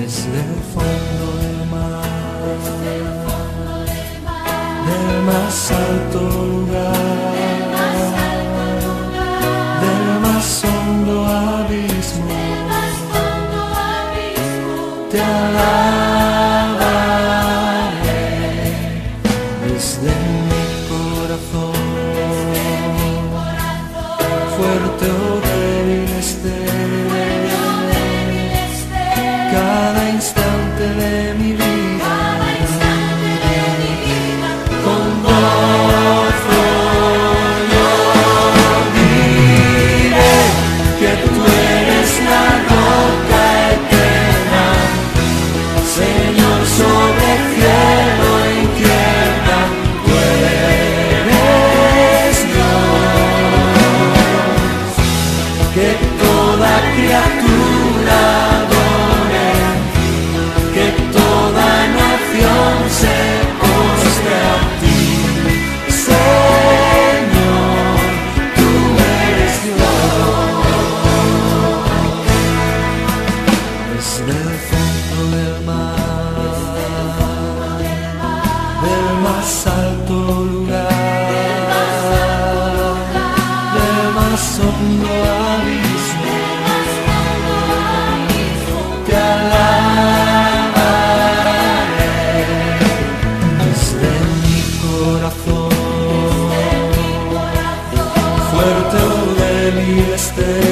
desde el fondo del mar, del más alto lugar, del más hondo abismo, te alabaré desde mi corazón, fuerte o débil esté, cada instante de mi vida, con gozo yo diré que tú eres la roca eterna, Señor sobre el cielo y tierra, tú eres Dios, que toda criatura adore, que toda nación se postre a ti, Señor, tú eres Dios. Desde el fondo del mar, del más alto lugar, del más hondo abismo, te alabaré desde mi corazón, fuerte o débil esté,